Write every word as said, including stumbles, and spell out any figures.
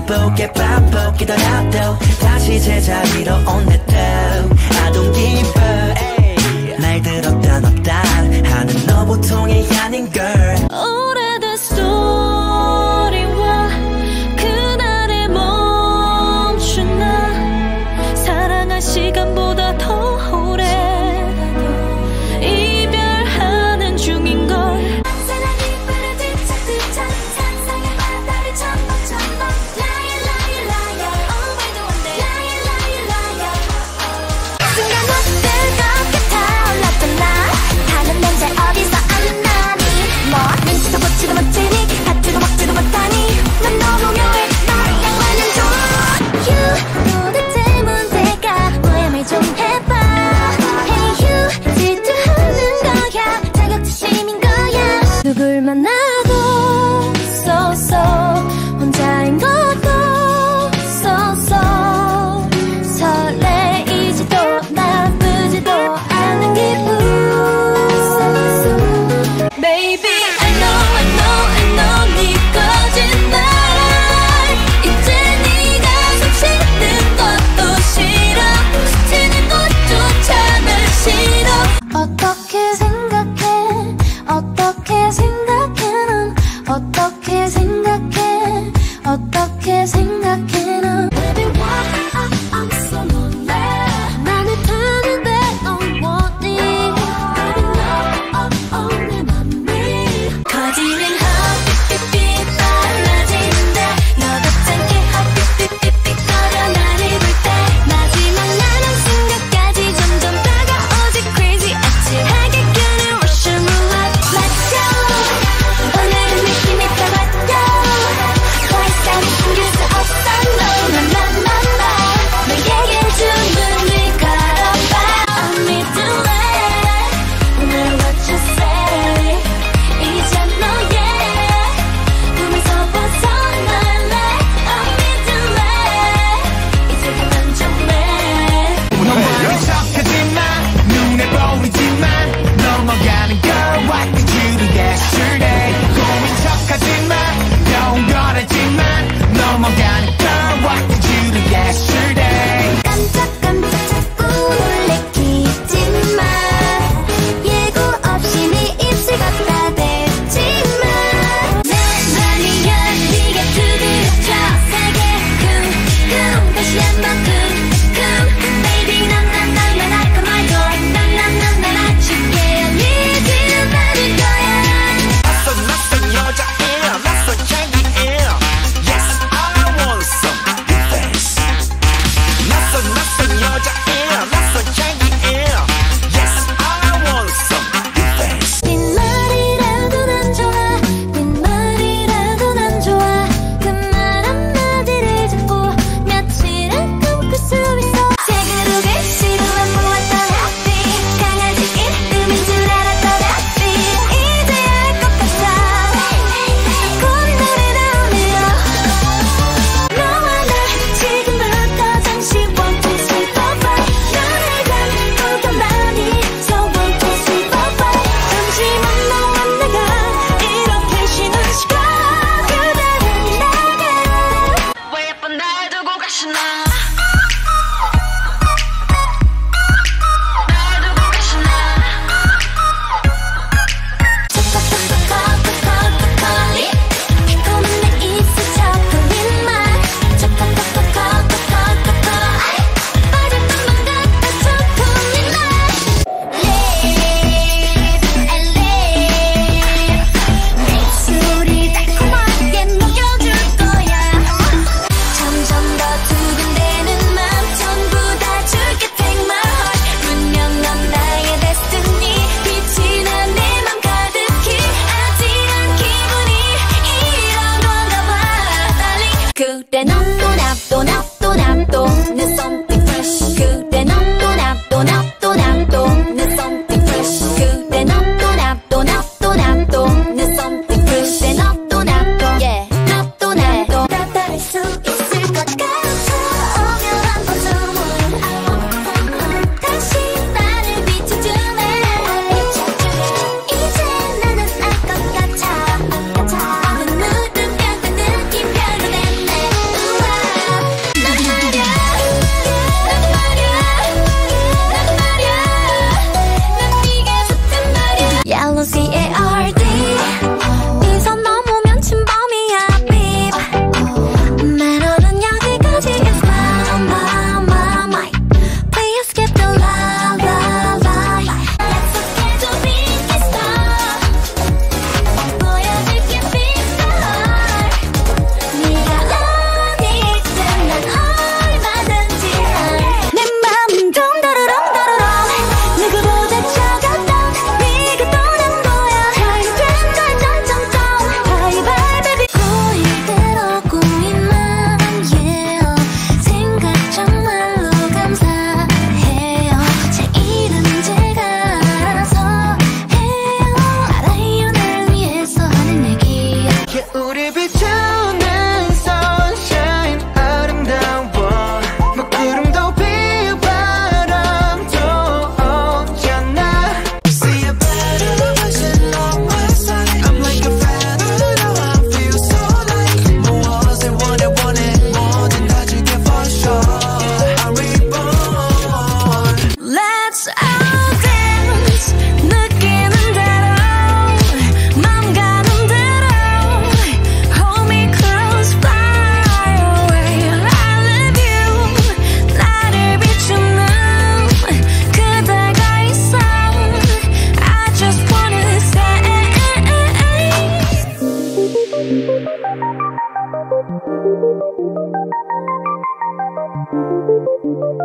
바쁘게 바쁘기더라도 다시 제자리로 온대도 I don't give up 날 들었다 놨다 하는 너 보통이 아닌 걸. 오래된 스토리와 그날의 멈춘 나 사랑한 시간보다 더 오래 이별하는 중인걸. 사랑이 빠르듯 차근차 상상의 바다를 첨벙첨벙 Liar liar liar always the one day Liar liar liar 순간 어떨 것 같아 올랐던 나 다른 남자 어디서 안 나니 뭐 눈치도 보지도 못하니 받지도 먹지도 못하니 난 너무 묘해 너랑 완전 좋아 You 도대체 문제가 뭐야 말 좀 해봐 Hey you 질투하는 거야 자격지심인 거야 누굴 만나도 so so 혼자인 것도 so so 설레이지도 나쁘지도 않은 기분 Baby I know I know I know 네 거짓말 이제 네가 숨 쉬는 것도 싫어 스치는 것조차 난 싫어 어떻게 생각해 어떻게 생각해 넌 어떻게 생각해 어떻게 생각해 넌 Baby why I'm so lonely 나는 타는데 넌 뭐니 Baby no oh oh 내 맘이 커지는 헛빛빛빛 빨라지는데 너도 chẳng게 헛빛빛빛빛 거려 나를 볼 때 마지막 나는 순간까지 점점 다가오지 crazy 아찔하게 끄는 Russian roulette Let's go 오늘은 느낌이 딱 왔다 우리 비추는 sunshine 아름다워 먹구름도 비바람도 없잖아 See a better version of myself I'm like a feather now I feel so light 무엇을 원해 원해 뭐든 다 줄게 for sure I'm reborn Let's all dance 느끼는 대로 맘 가는 대로 Hold me close fly away I love you 나를 비추는 그대가 있어 I just wanna stay